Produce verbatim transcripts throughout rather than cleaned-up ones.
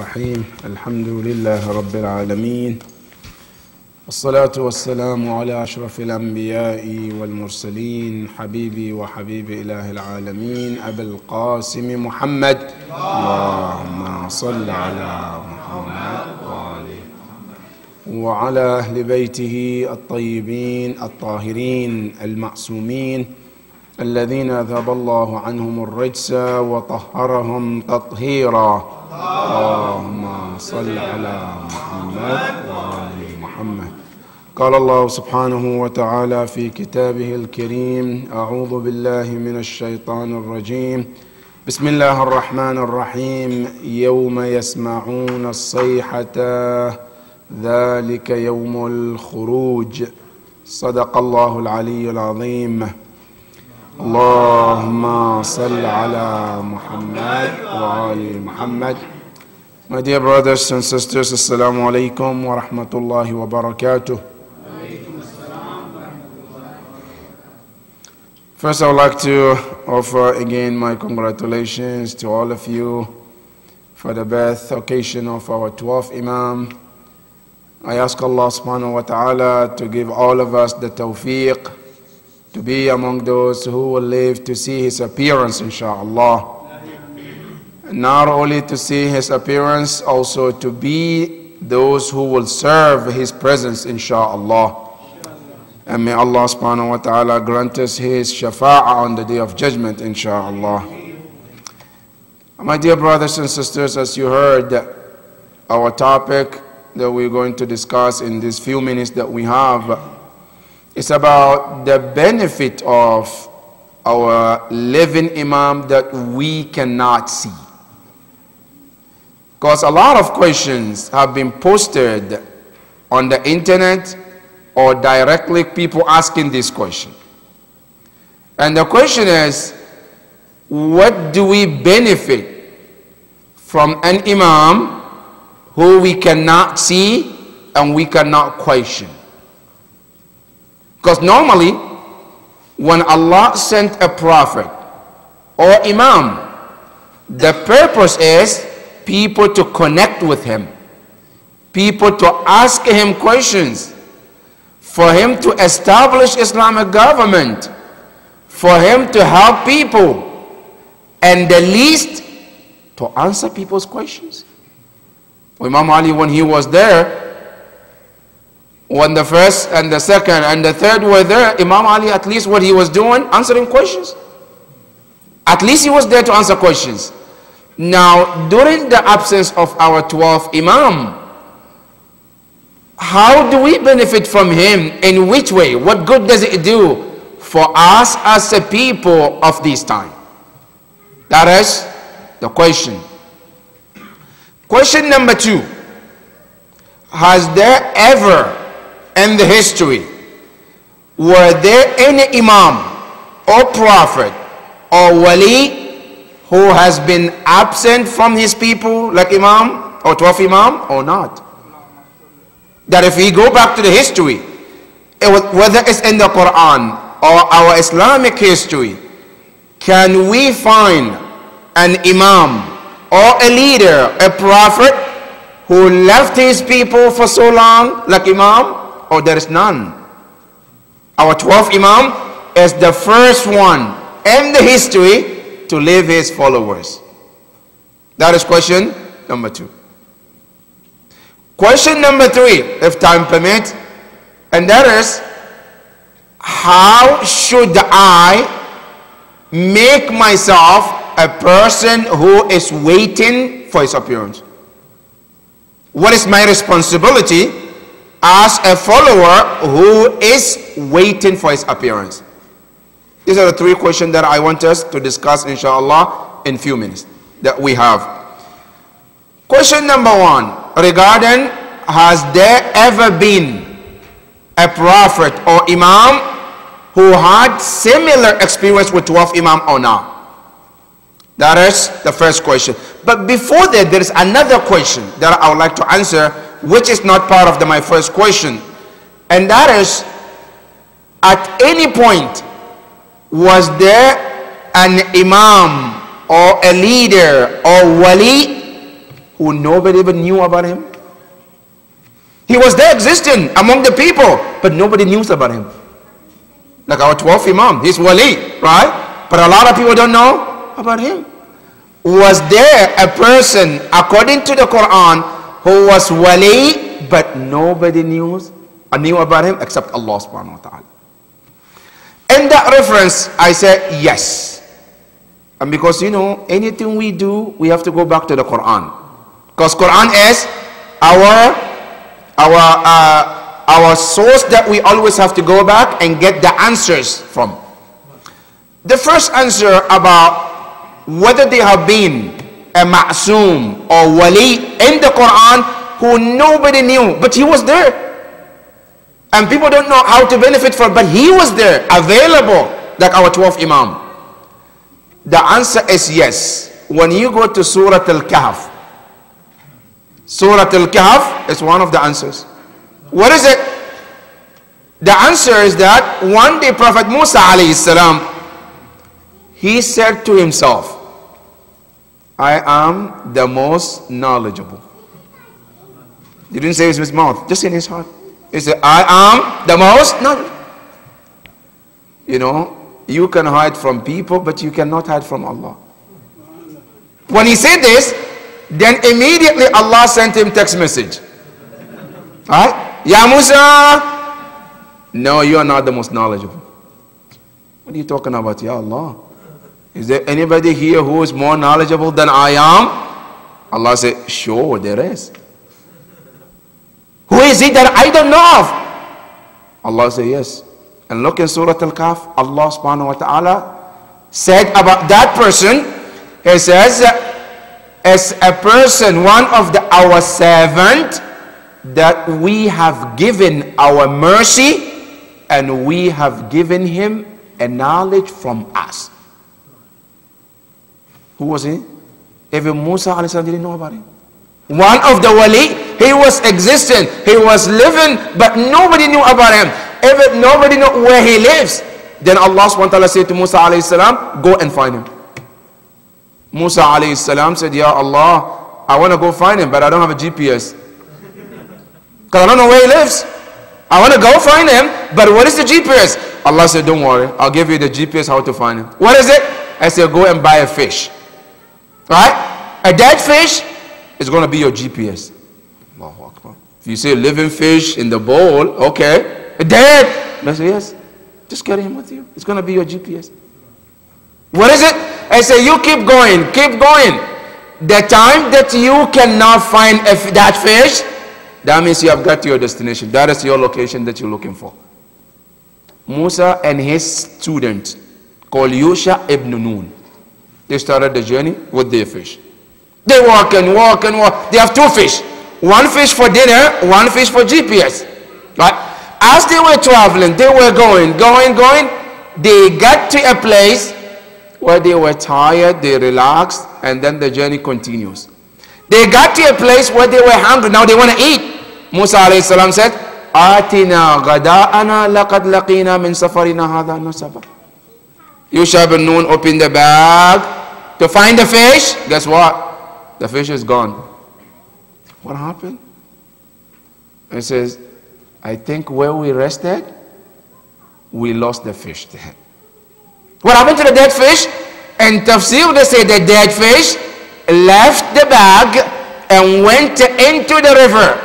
الرحيم الحمد لله رب العالمين والصلاة والسلام على أشرف الأنبياء والمرسلين حبيبي وحبيب إله العالمين أبي القاسم محمد اللهم صل على محمد وعلى أهل بيته الطيبين الطاهرين المعصومين الذين أذهب الله عنهم الرجس وطهرهم تطهيرا اللهم صل على محمد وآل محمد. قال الله سبحانه وتعالى في كتابه الكريم: أعوذ بالله من الشيطان الرجيم، بسم الله الرحمن الرحيم. يوم يسمعون الصيحة ذلك يوم الخروج. صدق الله العلي العظيم. اللهم صل على محمد وآل محمد. My dear brothers and sisters, Assalamu alaikum wa rahmatullahi wa barakatuh. First, I would like to offer again my congratulations to all of you for the birth occasion of our twelfth Imam. I ask Allah subhanahu wa ta'ala to give all of us the tawfiq to be among those who will live to see his appearance, inshaAllah. Not only to see his appearance, also to be those who will serve his presence, inshaAllah. And may Allah subhanahu wa ta'ala grant us his shafa'ah on the day of judgment, inshaAllah. My dear brothers and sisters, as you heard, our topic that we're going to discuss in these few minutes that we have is about the benefit of our living Imam that we cannot see. Because a lot of questions have been posted on the internet or directly people asking this question. And the question is, what do we benefit from an Imam who we cannot see and we cannot question? Because normally, when Allah sent a prophet or Imam, the purpose is people to connect with him, people to ask him questions, for him to establish Islamic government, for him to help people, and the least to answer people's questions. Imam Ali, when he was there, when the first and the second and the third were there, Imam Ali, at least what he was doing, answering questions. At least he was there to answer questions. Now, during the absence of our twelfth Imam, how do we benefit from him? In which way? What good does it do for us as a people of this time? That is the question. Question number two. Has there ever in the history, were there any Imam or Prophet or Wali who has been absent from his people like Imam or twelfth Imam or not? That if we go back to the history, it was, whether it's in the Quran or our Islamic history, can we find an Imam or a leader, a Prophet who left his people for so long like Imam? Or there is none? Our twelfth Imam is the first one in the history to leave his followers. That is question number two. Question number three, if time permits, and that is, how should I make myself a person who is waiting for his appearance? What is my responsibility as a follower who is waiting for his appearance? These are the three questions that I want us to discuss, inshallah, in few minutes that we have. Question number one, regarding, has there ever been a prophet or Imam who had similar experience with twelfth Imam or not? That is the first question. But before that, there is another question that I would like to answer, which is not part of the, my first question. And that is, at any point, was there an Imam or a leader or Wali who nobody even knew about him? He was there existing among the people, but nobody knew about him. Like our twelfth Imam, he's wali, right? But a lot of people don't know about him. Was there a person, according to the Quran, who was wali, but nobody knew, knew about him except Allah subhanahu wa ta'ala? In that reference, I said yes. And because, you know, anything we do, we have to go back to the Quran. Because Quran is our, our, uh, our source that we always have to go back and get the answers from. The first answer about whether they have been a ma'soom or wali in the Quran who nobody knew, but he was there. And people don't know how to benefit from, but he was there, available, like our twelfth Imam. The answer is yes. When you go to Surah Al-Kahf, Surah Al-Kahf is one of the answers. What is it? The answer is that one day Prophet Musa alayhi salam, he said to himself, I am the most knowledgeable. He didn't say it with his mouth, just in his heart. He said, I am the most knowledgeable. You know, you can hide from people, but you cannot hide from Allah. When he said this, then immediately Allah sent him text message. Right? Ya Musa, no, you are not the most knowledgeable. What are you talking about, Ya Allah? Is there anybody here who is more knowledgeable than I am? Allah said, sure, there is. Who is it that I don't know of? Allah said, yes. And look in Surah Al-Kahf, Allah subhanahu wa ta'ala said about that person, he says, as a person, one of the, our servant, that we have given our mercy, and we have given him a knowledge from us. Who was he? Even Musa alayhi salam didn't know about him. One of the wali, he was existing, he was living, but nobody knew about him. Even nobody knew where he lives. Then Allah subhanahu wa ta'ala said to Musa alayhi salam, go and find him. Musa alayhi salam said, Ya Allah, I want to go find him, but I don't have a G P S. Because I don't know where he lives. I want to go find him, but what is the G P S? Allah said, don't worry, I'll give you the G P S how to find him. What is it? I said, go and buy a fish. Right? A dead fish is going to be your G P S. Allahu Akbar. If you say living fish in the bowl, okay. Dead. I say, yes. Just carry him with you. It's going to be your G P S. What is it? I say, you keep going. Keep going. The time that you cannot find a, that fish, that means you have got to your destination. That is your location that you're looking for. Musa and his student called Yusha ibn Nun, they started the journey with their fish. They walk and walk and walk. They have two fish. One fish for dinner, one fish for G P S. Right? As they were traveling, they were going, going, going. They got to a place where they were tired, they relaxed, and then the journey continues. They got to a place where they were hungry. Now they want to eat. Musa alayhi salam said, Atina ghada'ana laqad laqina min safarina hadha nasaba. Yusha ibn Nun opened the bag to find the fish. Guess what? The fish is gone. What happened? It says, I think where we rested, we lost the fish there. What happened to the dead fish? And tafsir, they say the dead fish left the bag and went into the river.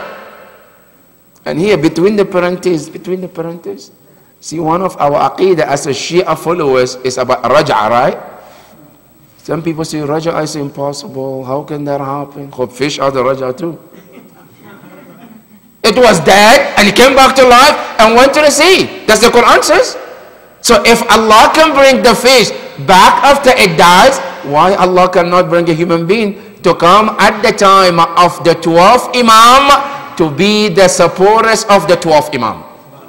And here, between the parentheses, between the parentheses, see, one of our aqidah as a Shia followers is about Raja, right? Some people say Raja is impossible. How can that happen? Hope fish are the Raja too. It was dead and it came back to life and went to the sea. That's the Quran says. So if Allah can bring the fish back after it dies, why Allah cannot bring a human being to come at the time of the twelfth Imam to be the supporters of the twelfth Imam?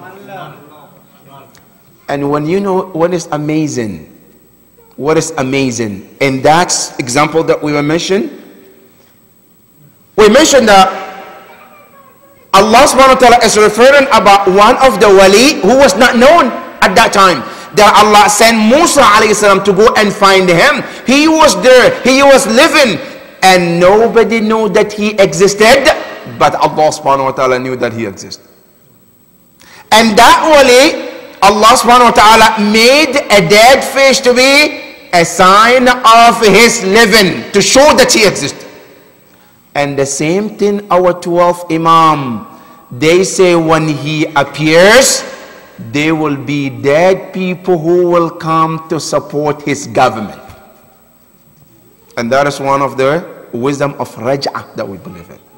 And when you know what is amazing, what is amazing, in that example that we were mentioned, we mentioned that Allah subhanahu wa ta'ala is referring about one of the wali who was not known at that time. That Allah sent Musa alayhi salam to go and find him. He was there. He was living. and nobody knew that he existed, but Allah subhanahu wa ta'ala knew that he existed. And that wali, Allah subhanahu wa ta'ala made a dead fish to be a sign of his living, to show that he existed. And the same thing our twelfth Imam, they say when he appears, there will be dead people who will come to support his government. And that is one of the wisdom of Raj'ah that we believe in.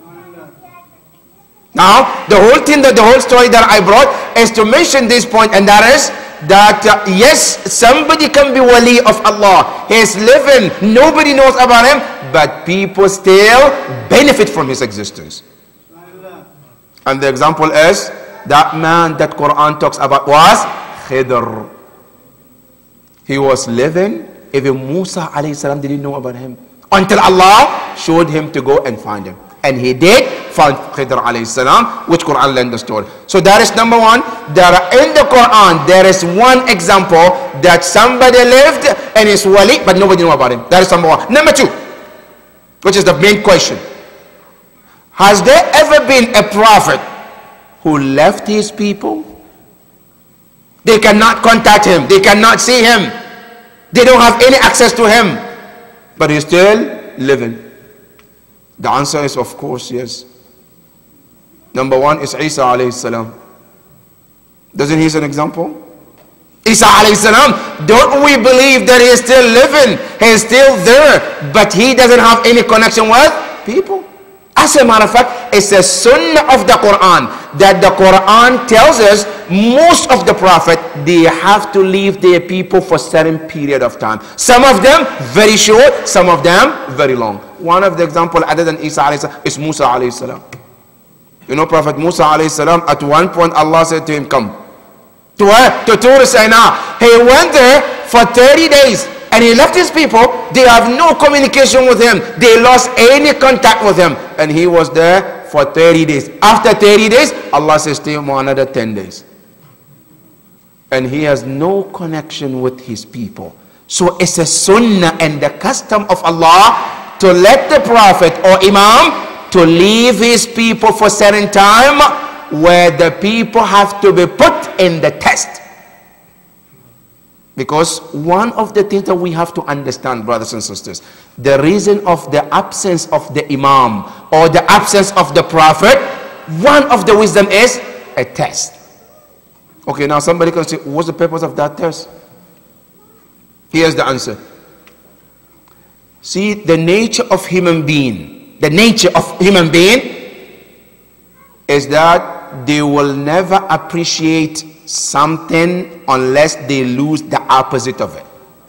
Now, the whole thing, that the whole story that I brought is to mention this point, and that is that uh, yes, somebody can be wali of Allah. He is living, nobody knows about him, but people still benefit from his existence. And the example is that man that Quran talks about was Khidr. He was living, even Musa alayhi salam didn't know about him until Allah showed him to go and find him. And he did find Khidr alayhi salam, which Quran learned the story. So that is number one. There in the Quran, there is one example that somebody lived and is wali, but nobody knew about him. That is number one. Number two, which is the main question. Has there ever been a prophet who left his people? They cannot contact him. They cannot see him. They don't have any access to him. But he's still living. The answer is of course yes. Number one is Isa alayhi salam. Doesn't he an example? Isa alayhi salam, don't we believe that he is still living? He is still there, but he doesn't have any connection with people. As a matter of fact, it's a sunnah of the Quran that the Quran tells us most of the prophet, they have to leave their people for a certain period of time. Some of them very short, some of them very long. One of the example other than Isa alayhi salam is Musa alayhi salam. You know, Prophet Musa alayhi salam, at one point Allah said to him, come. To where? To Tur Sinai. He went there for thirty days. And he left his people. They have no communication with him. They lost any contact with him. And he was there for thirty days. After thirty days, Allah says stay for another ten days. And he has no connection with his people. So it's a sunnah and the custom of Allah to let the prophet or imam to leave his people for a certain time where the people have to be put in the test. Because one of the things that we have to understand, brothers and sisters, the reason of the absence of the imam or the absence of the prophet, one of the wisdom is a test. Okay, now somebody can say, what's the purpose of that test? Here's the answer. See, the nature of human being, the nature of human being is that they will never appreciate something unless they lose the opposite of it.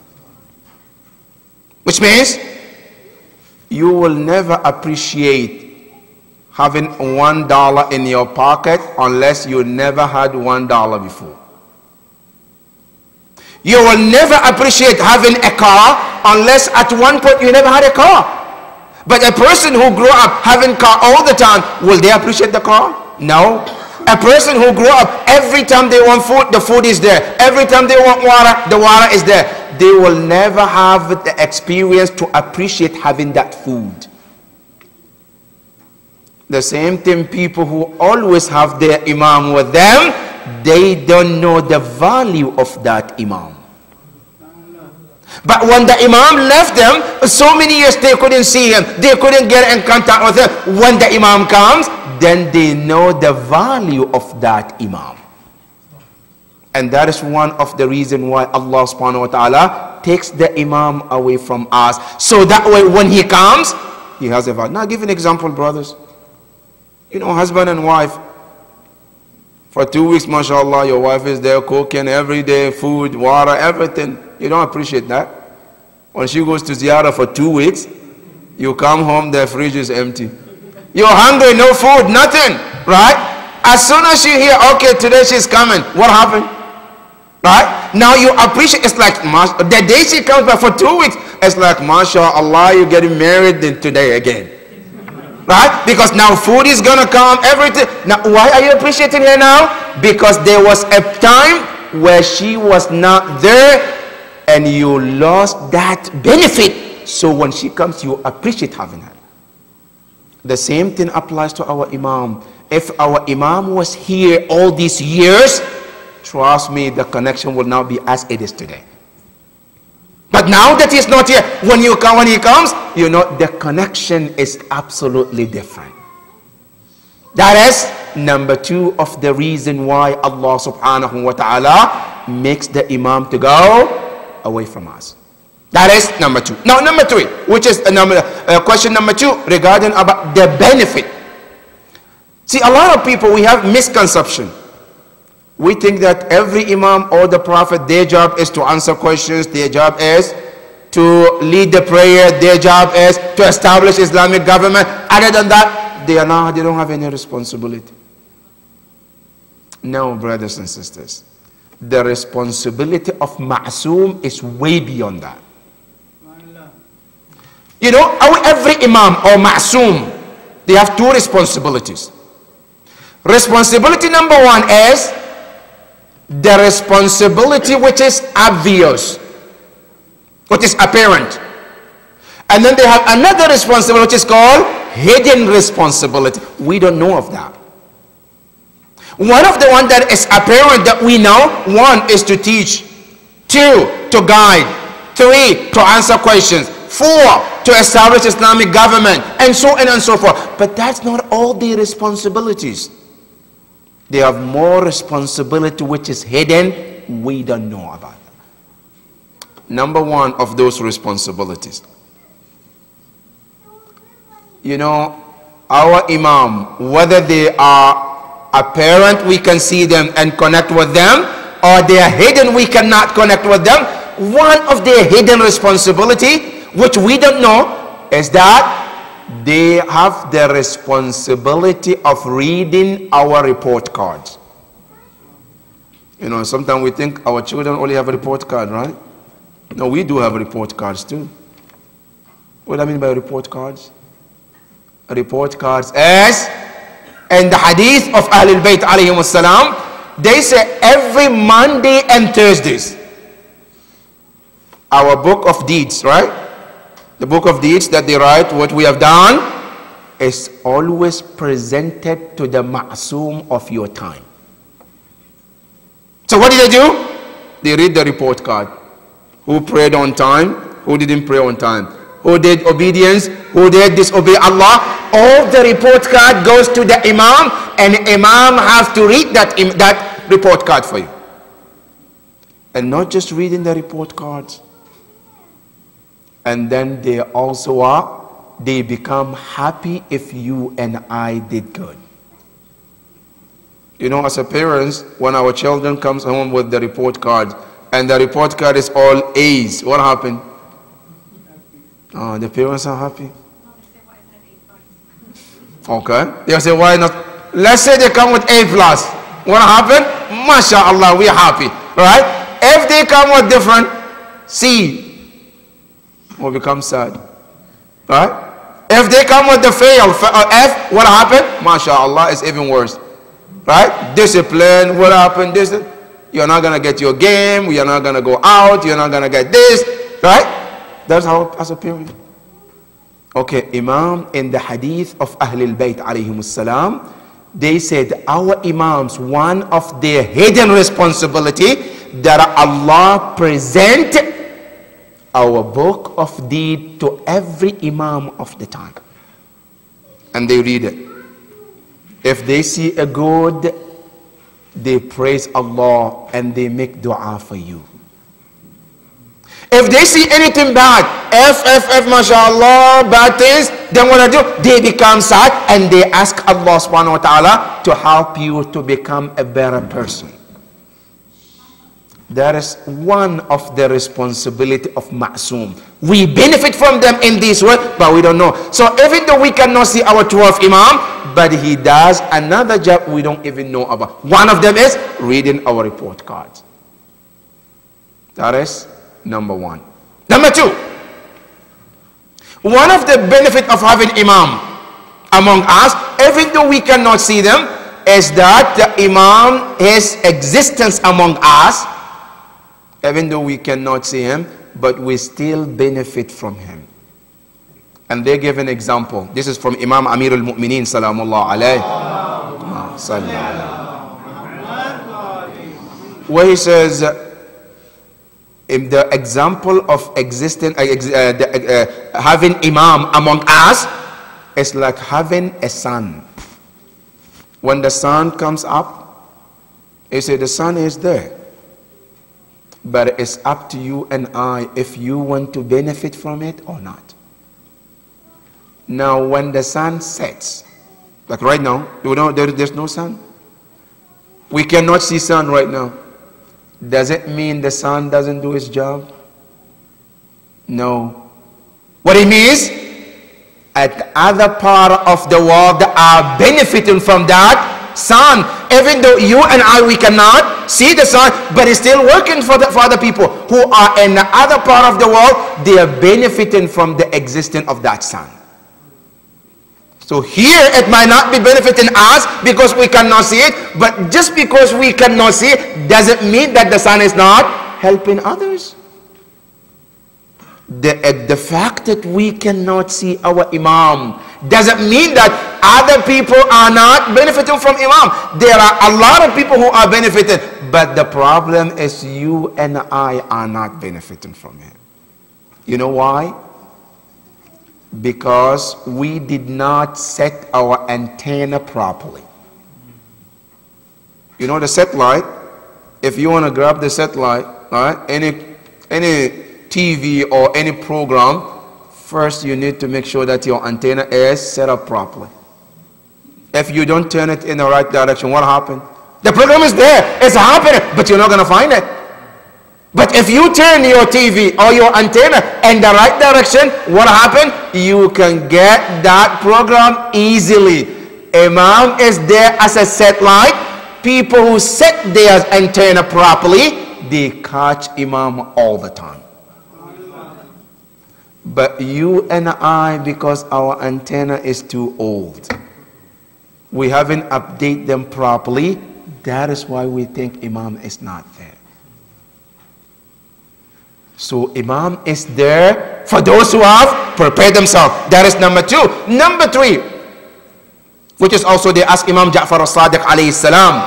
Which means you will never appreciate having one dollar in your pocket unless you never had one dollar before. You will never appreciate having a car unless at one point you never had a car. But a person who grew up having car all the time, will they appreciate the car? No. A person who grew up, every time they want food, the food is there. Every time they want water, the water is there. They will never have the experience to appreciate having that food. The same thing, people who always have their imam with them, they don't know the value of that imam. But when the imam left them, so many years they couldn't see him, they couldn't get in contact with him. When the imam comes, then they know the value of that imam. And that is one of the reasons why Allah subhanahu wa ta'ala takes the imam away from us. So that way when he comes, he has a value. Now I'll give an example, brothers. You know, husband and wife. For two weeks, mashallah, your wife is there cooking every day, food, water, everything. You don't appreciate that. When she goes to ziyarah for two weeks, you come home, the fridge is empty. You're hungry, no food, nothing, right? As soon as you hear, okay, today she's coming, what happened? Right? Now you appreciate, it's like, the day she comes back for two weeks, it's like, mashallah, you're getting married then today again. Right? Because now food is gonna come, everything. Now, why are you appreciating her now? Because there was a time where she was not there and you lost that benefit So when she comes, you appreciate having her. The same thing applies to our Imam. If our Imam was here all these years, trust me, the connection will not be as it is today. But now that he's not here, when you come, when he comes, you know the connection is absolutely different. That is number two of the reason why Allah subhanahu wa ta'ala makes the Imam to go away from us. That is number two. Now number three, which is a number, uh, question number two regarding about the benefit. See, a lot of people, we have misconception. We think that every Imam or the Prophet, their job is to answer questions, their job is to lead the prayer, their job is to establish Islamic government. Other than that, they are not, they don't have any responsibility. No, brothers and sisters. The responsibility of Ma'soom is way beyond that. You know, every Imam or Ma'soom, they have two responsibilities. Responsibility number one is the responsibility which is obvious, which is apparent. And then they have another responsibility which is called hidden responsibility. We don't know of that. One of the ones that is apparent that we know, one is to teach, two, to guide, three, to answer questions, four, to establish Islamic government, and so on and so forth. But that's not all the responsibilities. They have more responsibility which is hidden, we don't know about that. Number one of those responsibilities. You know, our Imam, whether they are apparent, we can see them and connect with them, or they are hidden, we cannot connect with them. One of their hidden responsibility, which we don't know, is that they have the responsibility of reading our report cards. You know, sometimes we think our children only have a report card, right? No, we do have report cards too. What do I mean by report cards? Report cards is, in the hadith of Ahlul Bayt alayhim salam, they say every Monday and Thursdays, our book of deeds, right? The book of deeds that they write, what we have done, is always presented to the Ma'soom of your time. So what did they do? They read the report card. Who prayed on time? Who didn't pray on time? Who did obedience? Who did disobey Allah? All the report card goes to the Imam, and Imam has to read that, that report card for you. And not just reading the report cards. And then they also are, they become happy if you and I did good. You know, as a parents, when our children comes home with the report card, and the report card is all A's, what happened? Oh, the parents are happy. Okay. They say, why not? Let's say they come with A plus. What happened? MashaAllah, we are happy. Right? If they come with different C, will become sad. Right? If they come with the fail, F, what happened? MashaAllah, it's even worse. Right? Discipline, what happened? This, you're not going to get your game, you're not going to go out, you're not going to get this. Right? That's how, as a parent. Okay, Imam, in the hadith of Ahlul Bayt alayhim salam, they said our Imams, one of their hidden responsibility, that Allah present our book of deed to every Imam of the time. And they read it. If they see a good, they praise Allah and they make dua for you. If they see anything bad, F, F, F, mashallah, bad things, then what they do? They become sad and they ask Allah subhanahu wa ta'ala to help you to become a better person. That is one of the responsibility of Ma'soom. We benefit from them in this way, but we don't know. So even though we cannot see our twelfth Imam, but he does another job we don't even know about. One of them is reading our report cards. That is number one. Number two, one of the benefits of having Imam among us, even though we cannot see them, is that the Imam, his existence among us, even though we cannot see him, but we still benefit from him. And they give an example. This is from Imam Amir al-Mu'mineen, salamullah alayhi. Where he says, in the example of existing, uh, uh, the, uh, having imam among us, is like having a sun. When the sun comes up, he said the sun is there. But it's up to you and I if you want to benefit from it or not. Now when the sun sets, like right now, you know there, there's no sun. We cannot see sun right now. Does it mean the sun doesn't do its job? No. What it means, at the other part of the world that are benefiting from that sun, even though you and I, we cannot see the sun, but it's still working for, the, for other people who are in the other part of the world. They are benefiting from the existence of that sun. So here it might not be benefiting us because we cannot see it, but just because we cannot see it doesn't mean that the sun is not helping others. The, uh, the fact that we cannot see our imam doesn't mean that other people are not benefiting from imam. There are a lot of people who are benefiting, but the problem is you and I are not benefiting from it. You know why? Because we did not set our antenna properly. You know the satellite, if you want to grab the satellite, right, any, any T V or any program, first you need to make sure that your antenna is set up properly. If you don't turn it in the right direction, what happened? The program is there, it's happening, but you're not going to find it. But if you turn your T V or your antenna in the right direction, what happened? You can get that program easily. Imam is there as a satellite. People who set their antenna properly, they catch Imam all the time. But you and I, because our antenna is too old, we haven't updated them properly. That is why we think Imam is not there. So Imam is there for those who have prepared themselves. That is number two. Number three, which is also they ask Imam Ja'far al-Sadiq alayhi salam.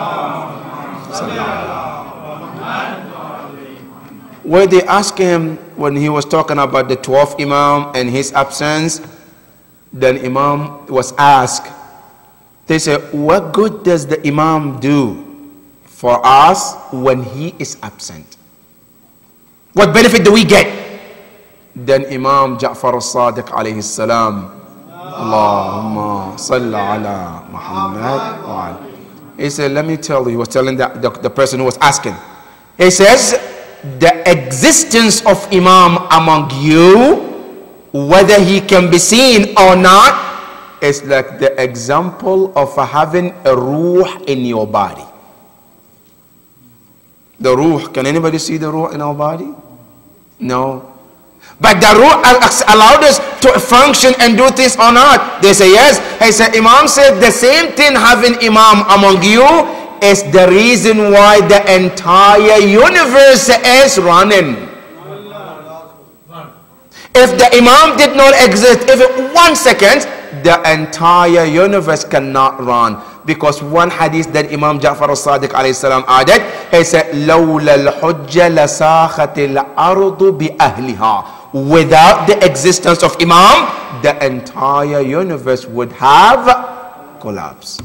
Where they ask him when he was talking about the twelfth Imam and his absence, then Imam was asked, they said, what good does the Imam do for us when he is absent? What benefit do we get? Then Imam Ja'far al-Sadiq alayhi salam, Allahumma salli ala Muhammad wa ala. He said, let me tell you, he was telling the, the, the person who was asking. He says, the existence of Imam among you, whether he can be seen or not, is like the example of having a ruh in your body. The ruh, can anybody see the ruh in our body? No. But the ruh allowed us to function and do things or not. They say yes. He said, Imam said the same thing having Imam among you is the reason why the entire universe is running. If the Imam did not exist, even one second, the entire universe cannot run. Because one hadith that Imam Ja'far al-Sadiq alayhi salam added, he said, لَوْلَا الْحُجَّةَ لَسَاخَتِ الْأَرْضُ بِأَهْلِهَا. Without the existence of Imam, the entire universe would have collapsed.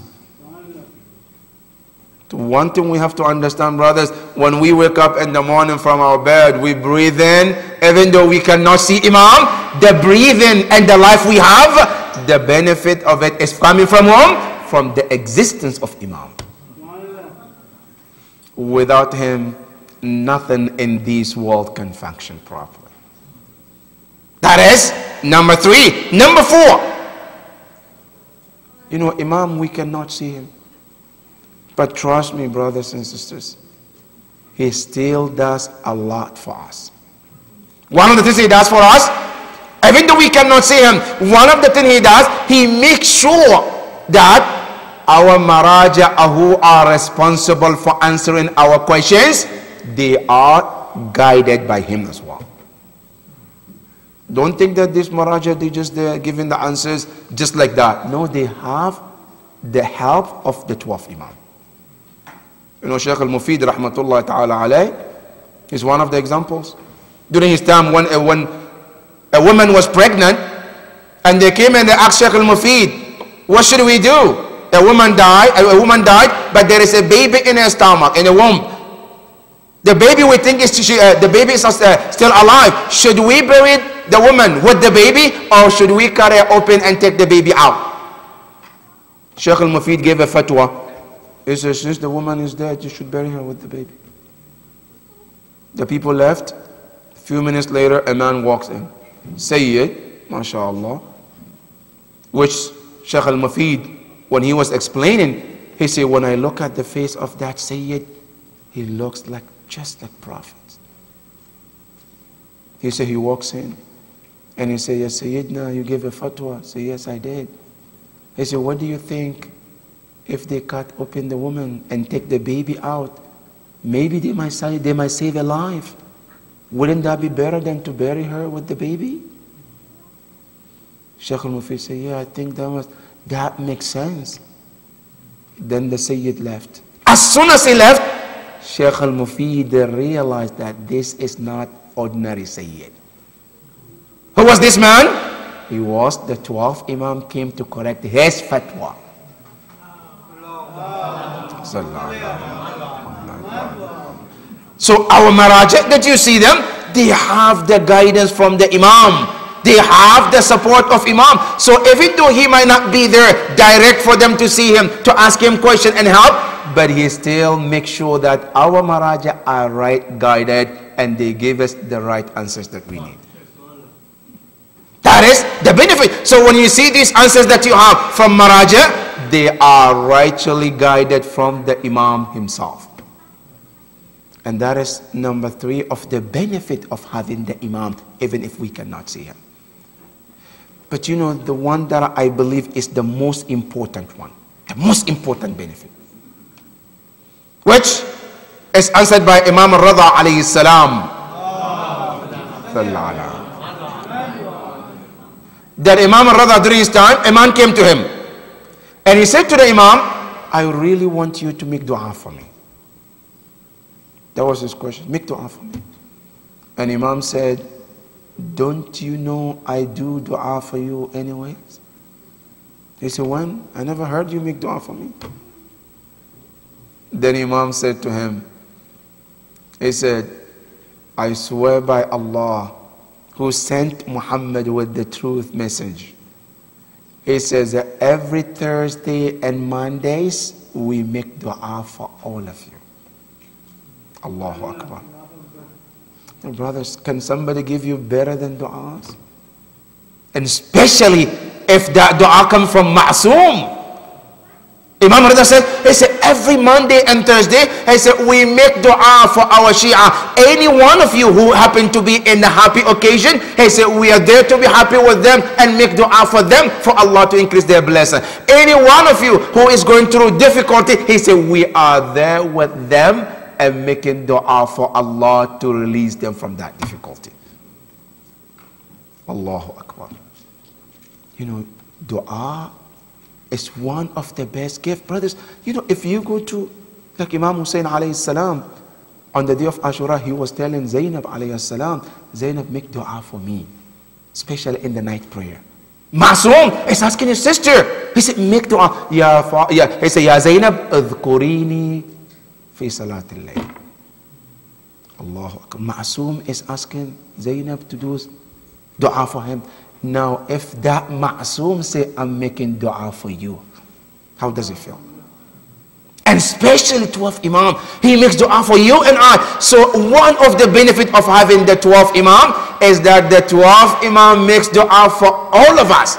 One thing we have to understand, brothers, when we wake up in the morning from our bed, we breathe in, even though we cannot see Imam, the breathing and the life we have, the benefit of it is coming from whom? From the existence of Imam. Without him, nothing in this world can function properly. That is number three. Number four, you know, Imam, we cannot see him. But trust me, brothers and sisters, he still does a lot for us. One of the things he does for us, even though we cannot see him, one of the things he does, he makes sure that our maraja who are responsible for answering our questions, they are guided by him as well. Don't think that this Maraja, they just they're giving the answers just like that. No, they have the help of the twelfth Imam. You know, Shaykh al-Mufid, rahmatullah ta'ala alayh, is one of the examples. During his time, when, uh, when a woman was pregnant, and they came and they asked Shaykh al-Mufid, what should we do? A woman died, a woman died, but there is a baby in her stomach, in the womb. The baby, we think is she, uh, the baby is uh, still alive. Should we bury the woman with the baby, or should we cut her open and take the baby out? Shaykh al-Mufid gave a fatwa. He says, since the woman is dead, you should bury her with the baby. The people left. A few minutes later, a man walks in. Sayyid, mashallah, which Shaykh al-Mufid, when he was explaining, he said, when I look at the face of that Sayyid, he looks like just like prophets. He said, he walks in and he said, yes, Sayyidna, you gave a fatwa. I said, yes, I did. He said, what do you think if they cut open the woman and take the baby out? Maybe they might say they might save a life. Wouldn't that be better than to bury her with the baby? Shaykh al-Mufid said, yeah, I think that was that makes sense. Then the Sayyid left. As soon as he left, Shaykh al-Mufid realized that this is not ordinary Sayyid. Who was this man? He was the twelfth Imam, came to correct his fatwa. So our Maraja, that you see them, they have the guidance from the Imam. They have the support of Imam. So even though he might not be there direct for them to see him, to ask him question and help, but he still makes sure that our Maraja are right guided and they give us the right answers that we need. That is the benefit. So when you see these answers that you have from Maraja, they are rightly guided from the Imam himself. And that is number three of the benefit of having the Imam, even if we cannot see him. But you know, the one that I believe is the most important one, the most important benefit, which is answered by Imam al-Rada alayhi salam. That Imam al-Rada during his time, a man came to him and he said to the Imam, I really want you to make dua for me. That was his question. Make dua for me. And Imam said, don't you know I do dua for you anyways? He said, when? I never heard you make dua for me. Then Imam said to him, he said, I swear by Allah who sent Muhammad with the truth message. He says that every Thursday and Mondays we make dua for all of you. Allahu Akbar. Brothers, can somebody give you better than du'as? And especially if that dua comes from Ma'soom. Imam Rida said, he said, every Monday and Thursday, he said, we make dua for our Shia. Any one of you who happen to be in a happy occasion, he said, we are there to be happy with them and make dua for them for Allah to increase their blessing. Any one of you who is going through difficulty, he said, we are there with them and making dua for Allah to release them from that difficulty. Allahu Akbar. You know, dua is one of the best gifts. Brothers, you know, if you go to, like Imam Hussein alayhi salam, on the day of Ashura, he was telling Zainab alayhi salam, Zainab, make dua for me, especially in the night prayer. Ma'soom is asking his sister. He said, make dua. Ya, fa, ya. He said, Ya Zainab, adhkurini fi salatil layl. Allahu Akbar. Ma'soom is asking Zainab to do dua for him. Now, if that Ma'soom say, I'm making dua for you, how does it feel? And especially twelfth Imam, he makes dua for you and I. So one of the benefits of having the twelfth Imam is that the twelfth Imam makes dua for all of us.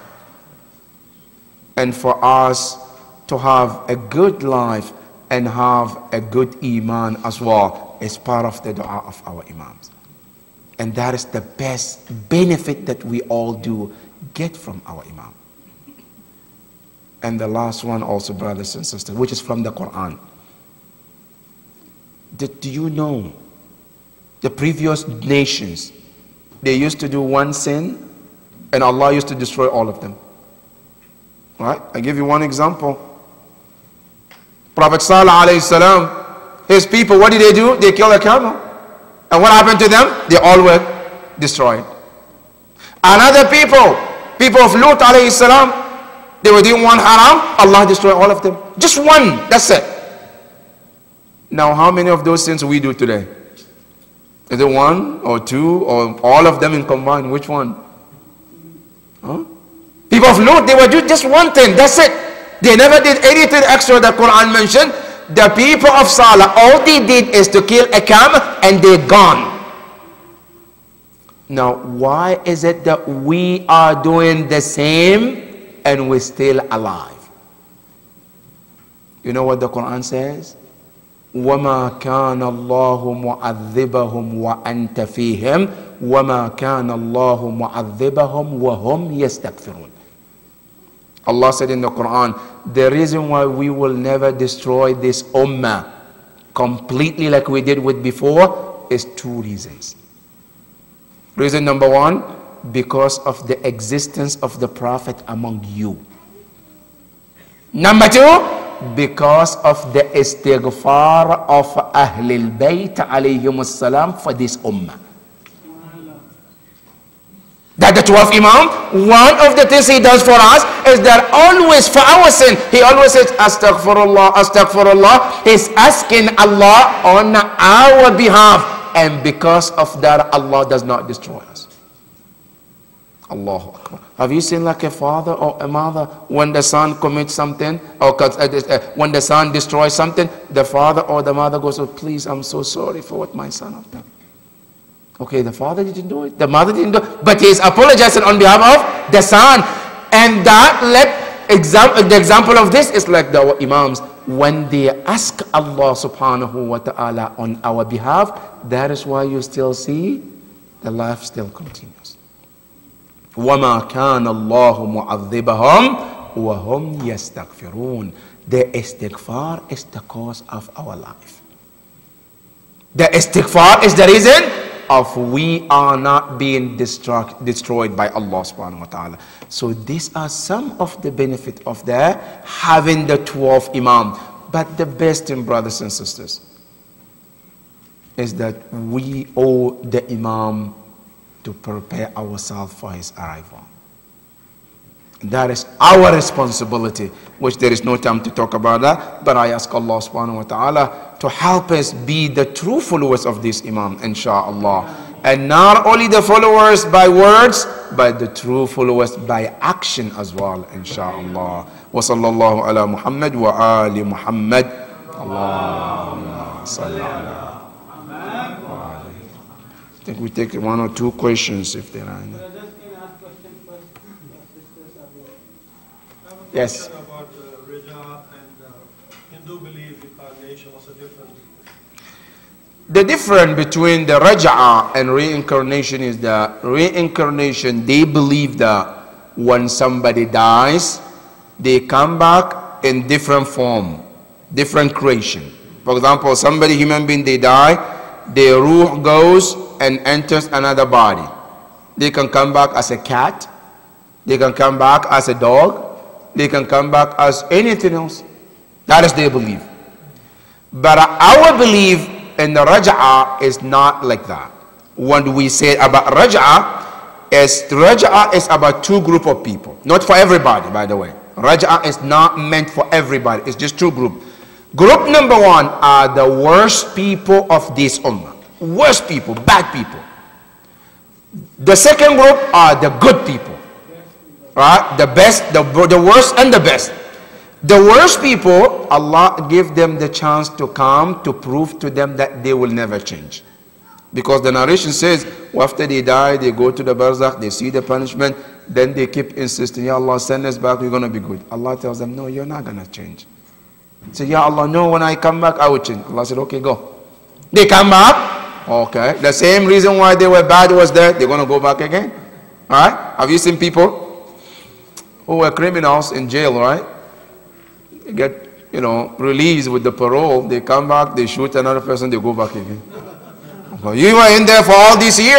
And for us to have a good life and have a good Iman as well is part of the dua of our Imams. And that is the best benefit that we all do get from our Imam. And the last one also, brothers and sisters, which is from the Quran. Did, do you know the previous nations, They used to do one sin, and Allah used to destroy all of them. Right? I give you one example. Prophet Salih alayhi salam, his people, what did they do? They killed a camel. And what happened to them? They all were destroyed. Another people, people of Lut alayhi salam, they were doing one haram, Allah destroyed all of them. Just one, that's it. Now how many of those sins we do today? Is it one or two or all of them in combined? Which one? Huh? People of Lut, they were doing just one thing, that's it. They never did anything extra that Quran mentioned. The people of Salih, all they did is to kill a camel and they're gone. Now, why is it that we are doing the same and we're still alive? You know what the Quran says? وَمَا كَانَ اللَّهُ مُعَذِّبَهُمْ وَأَنْتَ فِيهِمْ وَمَا كَانَ اللَّهُ مُعَذِّبَهُمْ وَهُمْ يَسْتَغْفِرُونَ. Allah said in the Quran, the reason why we will never destroy this ummah completely like we did with before is two reasons. Reason number one, because of the existence of the Prophet among you. Number two, because of the istighfar of Ahlul Bayt alayhimus salam for this ummah. That the twelfth Imam, one of the things he does for us is that always for our sin, he always says, Astaghfirullah, Astaghfirullah. He's asking Allah on our behalf. And because of that, Allah does not destroy us. Allahu Akbar. Have you seen like a father or a mother, when the son commits something, or when the son destroys something, the father or the mother goes, oh, please, I'm so sorry for what my son has done. Okay, the father didn't do it, the mother didn't do it, but he is apologizing on behalf of the son. And that let example, the example of this is like the Imams, when they ask Allah subhanahu wa ta'ala on our behalf, that is why you still see the life still continues. وَمَا كَانَ اللَّهُ مُعَذِّبَهُمْ وَهُمْ يَسْتَغْفِرُونَ. The istighfar is the cause of our life. The istighfar is the reason of we are not being destroyed by Allah subhanahu wa ta'ala. So these are some of the benefit of the having the twelfth Imam. But the best thing, brothers and sisters, is that we owe the Imam to prepare ourselves for his arrival. That is our responsibility, which there is no time to talk about that. But I ask Allah subhanahu wa ta'ala to help us be the true followers of this Imam, inshaAllah. And not only the followers by words, but the true followers by action as well, inshaAllah. Wa sallallahu ala Muhammad wa ali Muhammad. Allahumma salli ala. I think we take one or two questions if there are any. Yes. About uh, Raja and uh, Hindu belief incarnation, what's the difference? The difference between the Raj'a and reincarnation is that reincarnation, they believe that when somebody dies, they come back in different form, different creation. For example, somebody, human being, they die, their ruh goes and enters another body. They can come back as a cat, they can come back as a dog, they can come back as anything else. That is their belief. But our belief in the Raj'a is not like that. When we say about Raj'a, is Raj'a is about two group of people, not for everybody, by the way. Raj'a is not meant for everybody. It's just two group. Group number one are the worst people of this ummah. Worst people, bad people. The second group are the good people. Right? The best, the, the worst and the best. The worst people, Allah give them the chance to come to prove to them that they will never change. Because the narration says, well, after they die, they go to the barzakh, they see the punishment, then they keep insisting, Ya Allah, send us back, we're going to be good. Allah tells them, no, you're not going to change. Say, Ya Allah, no, when I come back, I will change. Allah said, okay, go. They come back, okay. The same reason why they were bad was there, they're going to go back again. All right? Have you seen people who were criminals in jail, right? They get, you know, released with the parole. They come back, they shoot another person, they go back again. Okay. You were in there for all these years.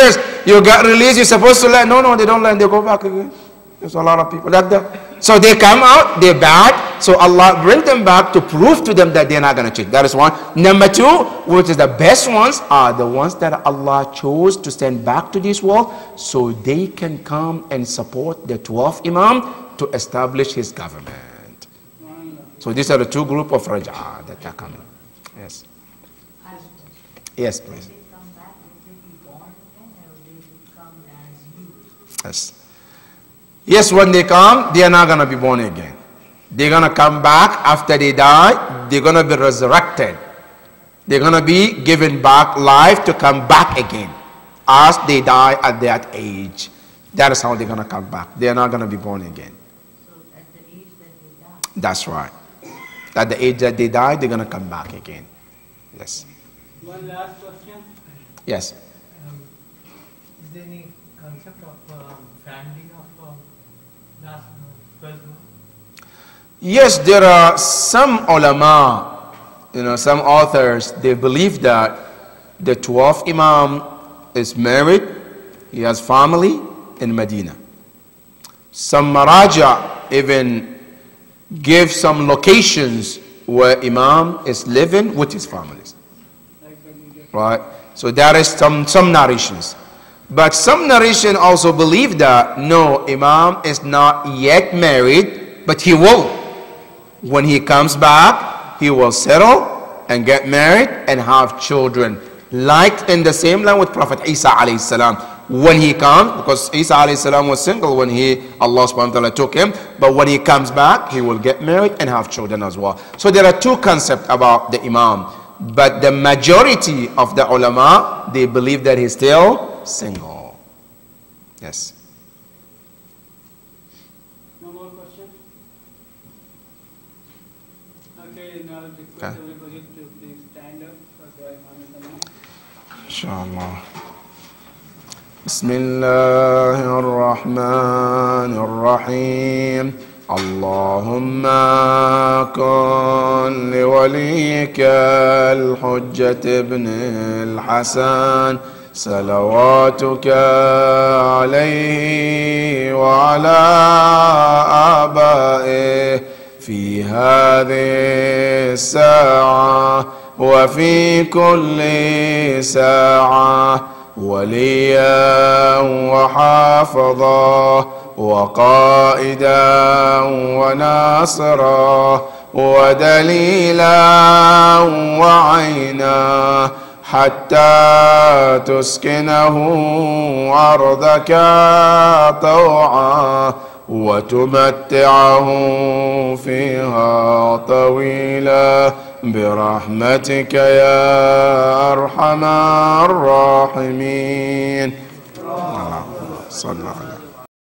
you got released, you're supposed to learn. No, no, they don't learn, they go back again. There's a lot of people like that. So they come out, they're bad. So Allah bring them back to prove to them that they're not going to change. That is one. Number two, which is the best ones, are the ones that Allah chose to send back to this world so they can come and support the twelfth Imam to establish his government. So these are the two groups of Raj'ah that are coming. Yes. Yes, please. Yes. Yes, when they come, they are not going to be born again. They're going to come back after they die. They're going to be resurrected. They're going to be given back life to come back again as they die at that age. That is how they're going to come back. They're not going to be born again. So at the age that they die. That's right. At the age that they die, they're going to come back again. Yes. One last question. Yes. Um, is there any concept of um, founding of um, last twelve months? Yes, there are some ulama, you know, some authors, they believe that the twelfth Imam is married, he has family in Medina. Some Maraja even give some locations where Imam is living with his families. Right? So there is some, some narrations. But some narration also believe that no, Imam is not yet married, but he will. When he comes back, he will settle and get married and have children. Like in the same line with Prophet Isa alayhi salam. When he comes, because Isa alayhi salam was single when he, Allah subhanahu wa ta'ala took him. But when he comes back, he will get married and have children as well. So there are two concepts about the Imam. But the majority of the ulama, they believe that he's still single. Yes. No more questions? Okay, now I request everybody to please stand up for the Imam. Inshallah. بسم الله الرحمن الرحيم اللهم كن لوليك الحجة ابن الحسن صلواتك عليه وعلى آبائه في هذه الساعة وفي كل ساعة وليا وحافظا وقائدا وناصرا ودليلا وعينا حتى تسكنه أرضك طوعا وتمتعه فيها طويلا برحمتك يا أرحم الراحمين. صلى الله عليه وسلم.